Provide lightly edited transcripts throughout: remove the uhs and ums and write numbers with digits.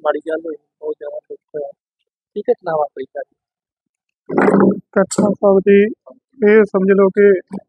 ਮਾੜੀ ਗੱਲ ਹੋਈ, ਬਹੁਤ ਜ਼ਿਆਦਾ ਦੁੱਖ ਹੋਇਆ। ਕੀ ਘਟਨਾ ਵਾਪਰੀ ਸਾਡੀ? ਕਟਰਾ ਸਾਹਿਬ ਦੀ ਇਹ ਸਮਝ ਲਓ ਕਿ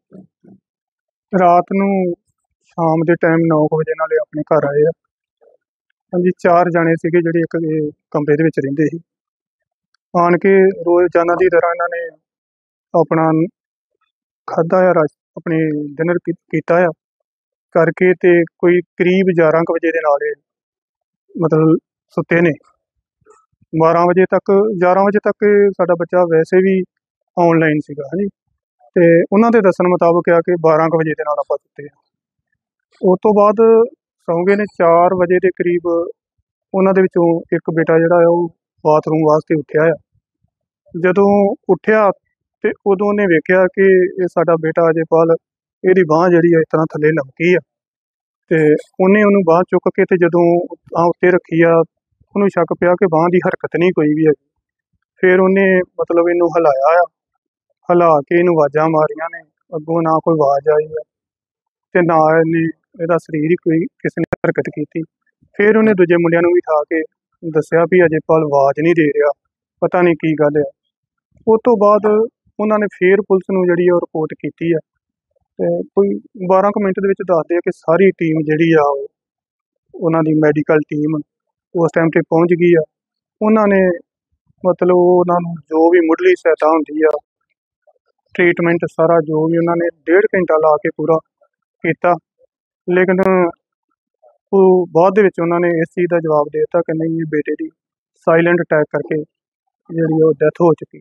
ਰਾਤ ਨੂੰ ਸ਼ਾਮ ਦੇ ਟਾਈਮ 9 ਵਜੇ ਨਾਲੇ ਆਪਣੇ ਘਰ ਆਏ ਆ। ਹਾਂਜੀ, 4 ਜਾਣੇ ਸੀਗੇ ਜਿਹੜੇ ਇੱਕ ਕਮਰੇ ਦੇ ਵਿੱਚ ਰਹਿੰਦੇ ਸੀ। ਆਣ ਕੇ ਰੋਜ਼ਾਨਾ ਦੀ ਤਰ੍ਹਾਂ ਇਹਨਾਂ ਨੇ ਆਪਣਾ ਖਾਧਾ ਆ ਆਪਣੀ ਡਿਨਰ ਕੀਤਾ ਆ ਕਰਕੇ ਤੇ ਕੋਈ ਕਰੀਬ 11 ਕੁ ਵਜੇ ਦੇ ਨਾਲ ਇਹ ਮਤਲਬ ਸੁੱਤੇ ਨੇ। 12 ਵਜੇ ਤੱਕ 11 ਵਜੇ ਤੱਕ ਸਾਡਾ ਬੱਚਾ ਵੈਸੇ ਵੀ ਆਨਲਾਈਨ ਸੀਗਾ। ਹਾਂਜੀ, ਤੇ ਉਹਨਾਂ ਦੇ ਦੱਸਣ ਮੁਤਾਬਕ ਆ ਕਿ 12 ਕੁ ਵਜੇ ਦੇ ਨਾਲ ਆਪਾਂ ਸੁੱਤੇ ਆ। ਉਸ ਤੋਂ ਬਾਅਦ ਸੌਂ ਗਏ ਨੇ 4 ਵਜੇ ਦੇ ਕਰੀਬ। ਉਹਨਾਂ ਦੇ ਵਿੱਚੋਂ ਇੱਕ ਬੇਟਾ ਜਿਹੜਾ ਆ ਉਹ ਬਾਥਰੂਮ ਵਾਸਤੇ ਉੱਠਿਆ ਆ। ਜਦੋਂ ਉੱਠਿਆ ਤੇ ਉਦੋਂ ਉਹਨੇ ਵੇਖਿਆ ਕਿ ਇਹ ਸਾਡਾ ਬੇਟਾ ਅਜੇਪਾਲ, ਇਹਦੀ ਬਾਂਹ ਜਿਹੜੀ ਆ ਇਸ ਤਰ੍ਹਾਂ ਥੱਲੇ ਲਮਕੀ ਆ। ਤੇ ਉਹਨੂੰ ਬਾਂਹ ਚੁੱਕ ਕੇ ਤੇ ਜਦੋਂ ਉੱਤੇ ਰੱਖੀ ਆ, ਉਹਨੂੰ ਸ਼ੱਕ ਪਿਆ ਕਿ ਬਾਂਹ ਦੀ ਹਰਕਤ ਨਹੀਂ ਕੋਈ ਵੀ ਹੈਗੀ। ਫਿਰ ਉਹਨੇ ਮਤਲਬ ਇਹਨੂੰ ਹਿਲਾਇਆ ਆ, ਹਿਲਾ ਕੇ ਇਹਨੂੰ ਆਵਾਜ਼ਾਂ ਮਾਰੀਆਂ ਨੇ। ਅੱਗੋਂ ਨਾ ਕੋਈ ਆਵਾਜ਼ ਆਈ ਆ ਤੇ ਨਾ ਇਹਦਾ ਸਰੀਰ ਹੀ ਕੋਈ ਕਿਸੇ ਨੇ ਹਰਕਤ ਕੀਤੀ। ਫਿਰ ਉਹਨੇ ਦੂਜੇ ਮੁੰਡਿਆਂ ਨੂੰ ਵੀ ਉਠਾ ਕੇ ਦੱਸਿਆ ਵੀ ਅਜੇਪਾਲ ਆਵਾਜ਼ ਨਹੀਂ ਦੇ ਰਿਹਾ, ਪਤਾ ਨਹੀਂ ਕੀ ਗੱਲ ਆ। ਉਸ ਤੋਂ ਬਾਅਦ ਉਹਨਾਂ ਨੇ ਫਿਰ ਪੁਲਿਸ ਨੂੰ ਜਿਹੜੀ ਆ ਉਹ ਰਿਪੋਰਟ ਕੀਤੀ ਆ। ਤੇ ਕੋਈ 12 ਕੁ ਮਿੰਟ ਦੇ ਵਿੱਚ ਦੱਸਦੇ ਆ ਕਿ ਸਾਰੀ ਟੀਮ ਜਿਹੜੀ ਆ ਉਹਨਾਂ ਦੀ ਮੈਡੀਕਲ ਟੀਮ ਉਸ ਟਾਈਮ 'ਤੇ ਪਹੁੰਚ ਗਈ ਆ। ਉਹਨਾਂ ਨੇ ਮਤਲਬ ਉਹਨਾਂ ਨੂੰ ਜੋ ਵੀ ਮੁੱਢਲੀ ਸਹਾਇਤਾ ਹੁੰਦੀ ਆ, ਟ੍ਰੀਟਮੈਂਟ ਸਾਰਾ ਜੋ ਵੀ ਉਹਨਾਂ ਨੇ 1.5 ਘੰਟਾ ਲਾ ਕੇ ਪੂਰਾ ਕੀਤਾ। ਲੇਕਿਨ ਉਹ ਬਾਅਦ ਦੇ ਵਿੱਚ ਉਹਨਾਂ ਨੇ ਇਸ ਚੀਜ਼ ਦਾ ਜਵਾਬ ਦੇ ਦਿੱਤਾ ਕਿ ਨਹੀਂ, ਇਹ ਬੇਟੇ ਦੀ ਸਾਇਲੈਂਟ ਅਟੈਕ ਕਰਕੇ ਜਿਹੜੀ ਉਹ ਡੈਥ ਹੋ ਚੁੱਕੀ।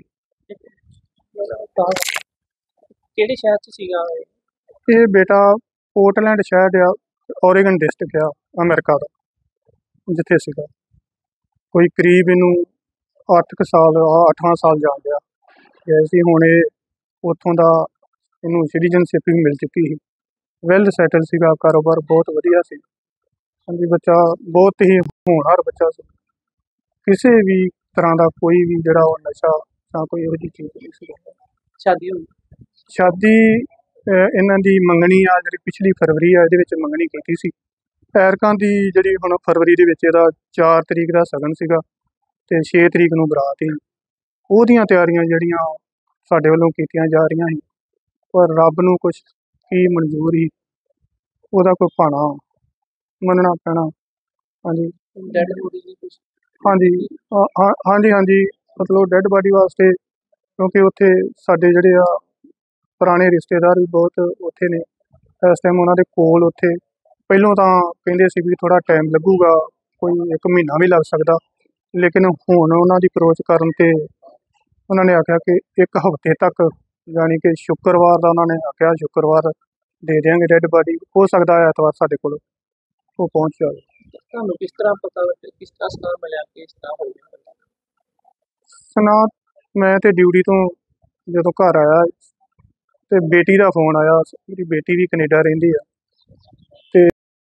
ਕਿਹੜੇ ਸ਼ਹਿਰ 'ਚ ਸੀਗਾ ਇਹ? ਇਹ ਬੇਟਾ ਪੋਰਟਲੈਂਡ ਸ਼ਹਿਰ ਆ, ਓਰੇਗਨ ਡਿਸਟ੍ਰਿਕਟ ਆ ਅਮਰੀਕਾ ਦਾ, ਜਿੱਥੇ ਸੀਗਾ। ਕੋਈ ਕਰੀਬ ਇਹਨੂੰ 8 ਸਾਲ 8ਵਾਂ ਸਾਲ ਜਾ ਰਿਹਾ ਗਏ ਸੀ। ਹੁਣ ਇਹ ਉੱਥੋਂ ਦਾ ਇਹਨੂੰ ਸਿਟੀਜ਼ਨਸ਼ਿਪ ਵੀ ਮਿਲ ਚੁੱਕੀ ਸੀ। ਵੈਲ ਸੈਟਲ ਸੀਗਾ, ਕਾਰੋਬਾਰ ਬਹੁਤ ਵਧੀਆ ਸੀ। ਹਾਂਜੀ, ਬੱਚਾ ਬਹੁਤ ਹੀ ਹੋਣਹਾਰ ਬੱਚਾ ਸੀ। ਕਿਸੇ ਵੀ ਤਰ੍ਹਾਂ ਦਾ ਕੋਈ ਵੀ ਜਿਹੜਾ ਉਹ ਨਸ਼ਾ ਜਾਂ ਕੋਈ ਇਹੋ ਜਿਹੀ ਚੀਜ਼ ਨਹੀਂ ਸੀ। ਸ਼ਾਦੀ ਹੋਈ? ਸ਼ਾਦੀ ਇਹਨਾਂ ਦੀ ਮੰਗਣੀ ਆ ਜਿਹੜੀ ਪਿਛਲੀ ਫਰਵਰੀ ਆ, ਇਹਦੇ ਵਿੱਚ ਮੰਗਣੀ ਕੀਤੀ ਸੀ। ਐਰਕਾਂ ਦੀ ਜਿਹੜੀ ਹੁਣ ਫਰਵਰੀ ਦੇ ਵਿੱਚ ਇਹਦਾ 4 ਤਰੀਕ ਦਾ ਸਗਨ ਸੀਗਾ ਤੇ 6 ਤਰੀਕ ਨੂੰ ਬਰਾਤ ਸੀ। ਉਹਦੀਆਂ ਤਿਆਰੀਆਂ ਜਿਹੜੀਆਂ ਸਾਡੇ ਵੱਲੋਂ ਕੀਤੀਆਂ ਜਾ ਰਹੀਆਂ ਸੀ, ਪਰ ਰੱਬ ਨੂੰ ਕੁਛ ਕੀ ਮਨਜ਼ੂਰ ਸੀ, ਉਹਦਾ ਕੋਈ ਭਾਣਾ ਮੰਨਣਾ ਪੈਣਾ। ਹਾਂਜੀ ਡੈਡ ਬੋਡੀ ਦੀ ਕੁਛ? ਹਾਂਜੀ ਹਾਂਜੀ, ਮਤਲਬ ਡੈਡ ਬਾਡੀ ਵਾਸਤੇ, ਕਿਉਂਕਿ ਉੱਥੇ ਸਾਡੇ ਜਿਹੜੇ ਆ ਪੁਰਾਣੇ ਰਿਸ਼ਤੇਦਾਰ ਵੀ ਬਹੁਤ ਉੱਥੇ ਨੇ ਇਸ ਟਾਈਮ। ਉਹਨਾਂ ਦੇ ਕੋਲ ਉੱਥੇ ਪਹਿਲੋਂ ਤਾਂ ਕਹਿੰਦੇ ਸੀ ਵੀ ਥੋੜ੍ਹਾ ਟਾਈਮ ਲੱਗੂਗਾ, ਕੋਈ 1 ਮਹੀਨਾ ਵੀ ਲੱਗ ਸਕਦਾ। ਲੇਕਿਨ ਹੁਣ ਉਹਨਾਂ ਦੀ ਅਪਰੋਚ ਕਰਨ 'ਤੇ ਉਹਨਾਂ ਨੇ ਆਖਿਆ ਕਿ 1 ਹਫ਼ਤੇ ਤੱਕ, ਯਾਨੀ ਕਿ ਸ਼ੁੱਕਰਵਾਰ ਦਾ ਉਹਨਾਂ ਨੇ ਆਖਿਆ ਸ਼ੁੱਕਰਵਾਰ ਦੇ ਦਿਆਂਗੇ ਡੈਡ ਬਾਡੀ। ਹੋ ਸਕਦਾ ਐਤਵਾਰ ਸਾਡੇ ਕੋਲ ਉਹ ਪਹੁੰਚ ਜਾਵੇ। ਤੁਹਾਨੂੰ ਕਿਸ ਤਰ੍ਹਾਂ ਪਤਾ ਲੱਗਿਆ, ਕਿਸ ਤਰ੍ਹਾਂ ਸੁਣਾ ਮਿਲਿਆ ਕਿ ਇਸ ਤਰ੍ਹਾਂ ਹੋ ਗਿਆ? ਸੁਣਾ, ਮੈਂ ਤੇ ਡਿਊਟੀ ਤੋਂ ਜਦੋਂ ਘਰ ਆਇਆ ਤੇ ਬੇਟੀ ਦਾ ਫੋਨ ਆਇਆ। ਮੇਰੀ ਬੇਟੀ ਵੀ ਕੈਨੇਡਾ ਰਹਿੰਦੀ ਆ ਤੇ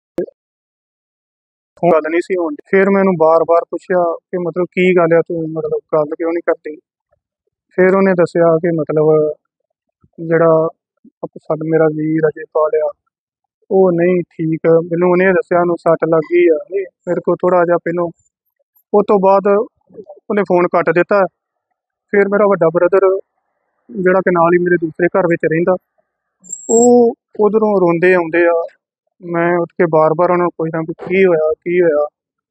ਗੱਲ ਨਹੀਂ ਸੀ ਹੋਣ। ਫਿਰ ਮੈਂ ਉਹਨੂੰ ਬਾਰ-ਬਾਰ ਪੁੱਛਿਆ ਕਿ ਮਤਲਬ ਕੀ ਗੱਲ ਆ, ਤੂੰ ਮਤਲਬ ਗੱਲ ਕਿਉਂ ਨਹੀਂ ਕਰਦੀ। ਫਿਰ ਉਹਨੇ ਦੱਸਿਆ ਕਿ ਮਤਲਬ ਜਿਹੜਾ ਮੇਰਾ ਵੀਰ ਅਜੇਪਾਲ ਆ ਉਹ ਨਹੀਂ ਠੀਕ। ਮੈਨੂੰ ਉਹਨੇ ਦੱਸਿਆ ਉਹਨੂੰ ਸੱਟ ਲੱਗ ਗਈ ਆ ਮੇਰੇ ਕੋਲ ਥੋੜ੍ਹਾ ਜਿਹਾ ਪਹਿਲੋਂ। ਉਸ ਤੋਂ ਬਾਅਦ ਉਹਨੇ ਫੋਨ ਕੱਟ ਦਿੱਤਾ। ਫਿਰ ਮੇਰਾ ਵੱਡਾ ਬ੍ਰਦਰ ਜਿਹੜਾ ਕਿ ਨਾਲ ਹੀ ਮੇਰੇ ਦੂਸਰੇ ਘਰ ਵਿੱਚ ਰਹਿੰਦਾ, ਉਹ ਉੱਧਰੋਂ ਰੋਂਦੇ ਆਉਂਦੇ ਆ। ਮੈਂ ਉੱਠ ਕੇ ਬਾਰ-ਬਾਰ ਉਹਨਾਂ ਨੂੰ ਪੁੱਛਦਾ ਵੀ ਕੀ ਹੋਇਆ ਕੀ ਹੋਇਆ।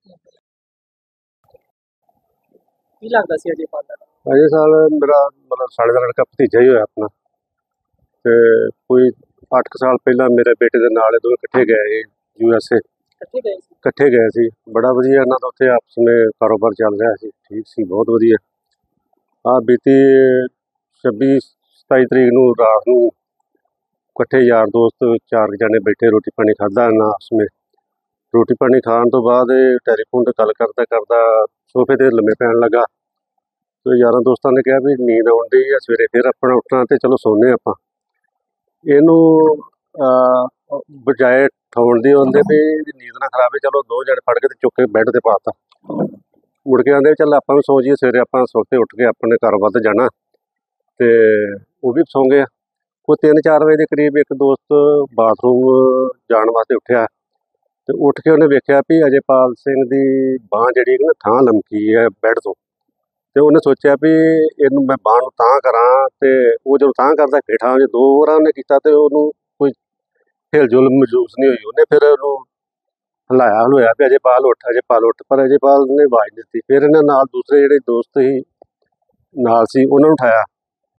ਕੀ ਲੱਗਦਾ ਸੀ ਅਜੇਪਾਲ ਦਾ? ਅਜੇ ਸਾਲ ਮੇਰਾ ਮਤਲਬ ਸਾਲੇ ਦਾ ਲੜਕਾ ਭਤੀਜਾ ਹੀ ਹੋਇਆ ਆਪਣਾ। ਤੇ ਕੋਈ 8 ਕੁ ਸਾਲ ਪਹਿਲਾਂ ਮੇਰੇ ਬੇਟੇ ਦੇ ਨਾਲ ਦੋਵੇਂ ਇਕੱਠੇ ਗਏ USA। ਇਕੱਠੇ ਗਏ ਸੀ? ਇਕੱਠੇ ਗਏ ਸੀ। ਬੜਾ ਵਧੀਆ ਇਹਨਾਂ ਦਾ ਉੱਥੇ ਆਪਸ ਵਿੱਚ ਕਾਰੋਬਾਰ ਚੱਲ ਰਿਹਾ ਸੀ, ਠੀਕ ਸੀ, ਬਹੁਤ ਵਧੀਆ। ਬੀਤੀ 26-27 ਤਰੀਕ ਨੂੰ ਰਾਤ ਨੂੰ ਇਕੱਠੇ ਯਾਰ ਦੋਸਤ 4 ਜਣੇ ਬੈਠੇ, ਰੋਟੀ ਪਾਣੀ ਖਾਧਾ ਇਹਨਾਂ ਆਪਸ ਵਿੱਚ। ਰੋਟੀ ਪਾਣੀ ਖਾਣ ਤੋਂ ਬਾਅਦ ਇਹ ਟੈਲੀਫੋਨ 'ਤੇ ਗੱਲ ਕਰਦਾ ਸੋਫੇ 'ਤੇ ਲੰਮੇ ਪੈਣ ਲੱਗਾ। ਤੇ ਯਾਰਾਂ ਦੋਸਤਾਂ ਨੇ ਕਿਹਾ ਵੀ ਨੀਂਦ ਆਉਣ ਡਈ ਆ, ਸਵੇਰੇ ਫਿਰ ਆਪਣਾ ਉੱਠਣਾ ਤੇ ਚਲੋ ਸੌਂਦੇ ਆਪਾਂ। ਇਹਨੂੰ ਬਜਾਏ ਠਾਉਣ ਦੀ ਆਉਂਦੇ ਵੀ ਇਹਦੀ ਨੀਂਦ ਨਾ ਖਰਾਬ ਹੈ, ਚਲੋ 2 ਜਣੇ ਫੜ ਕੇ ਤੇ ਚੁੱਕ ਕੇ ਬੈੱਡ 'ਤੇ ਪਾ ਤਾ। ਮੁੜ ਕੇ ਆਉਂਦੇ ਚੱਲ ਆਪਾਂ ਵੀ ਸੌਂ ਜਾਈਏ, ਸਵੇਰੇ ਆਪਾਂ ਸੁੱਤੇ ਉੱਠ ਕੇ ਆਪਣੇ ਕਾਰੋਬਾਰ 'ਤੇ ਜਾਣਾ। ਤੇ ਉਹ ਵੀ ਸੌਂ ਗਏ। ਕੋਈ 3-4 ਵਜੇ ਦੇ ਕਰੀਬ ਇੱਕ ਦੋਸਤ ਬਾਥਰੂਮ ਜਾਣ ਵਾਸਤੇ ਉੱਠਿਆ ਤੇ ਉੱਠ ਕੇ ਉਹਨੇ ਵੇਖਿਆ ਵੀ ਅਜੇਪਾਲ ਸਿੰਘ ਦੀ ਬਾਂਹ ਜਿਹੜੀ ਕਿ ਨਾ ਥਾਂ ਲਮਕੀ ਹੈ ਬੈੱਡ ਤੋਂ। ਤੇ ਉਹਨੇ ਸੋਚਿਆ ਵੀ ਇਹਨੂੰ ਮੈਂ ਬਾਂਹ ਨੂੰ ਤਾਂ ਕਰਾਂ, ਤੇ ਉਹ ਜਦੋਂ ਤਾਂ ਕਰਦਾ ਹੇਠਾਂ ਜੇ 2 ਵਾਰਾਂ ਉਹਨੇ ਕੀਤਾ ਤੇ ਉਹਨੂੰ ਕੋਈ ਹਿਲਜੁਲ ਮਹਿਸੂਸ ਨਹੀਂ ਹੋਈ। ਉਹਨੇ ਫਿਰ ਉਹਨੂੰ ਹਲਾਇਆ ਵੀ ਅਜੇਪਾਲ ਉੱਠ, ਅਜੇਪਾਲ ਉੱਠ, ਪਰ ਅਜੇਪਾਲ ਨੇ ਆਵਾਜ਼ ਨਹੀਂ ਦਿੱਤੀ। ਫਿਰ ਇਹਨਾਂ ਨਾਲ ਦੂਸਰੇ ਜਿਹੜੇ ਦੋਸਤ ਸੀ ਨਾਲ ਸੀ ਉਹਨਾਂ ਨੂੰ ਉਠਾਇਆ